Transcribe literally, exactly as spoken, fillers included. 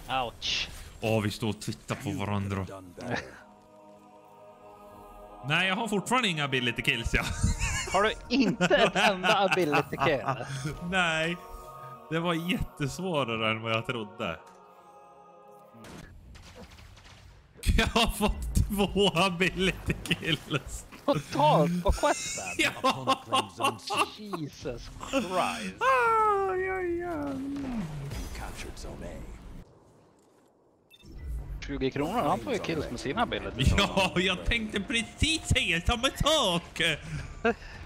Ouch. Åh, vi står och tittar på varandra. Nej, jag har fortfarande inga ability kills, ja. Har du inte ett enda ability kill? Nej. Det var jättesvårare än vad jag trodde. Jag har fått två ability kills. Totalt på questen? Ja. Jesus Christ. Aj, aj, aj. tjugo kronor, han får ju kills med sina abilities. Ja, jag tänkte precis säga samma sak.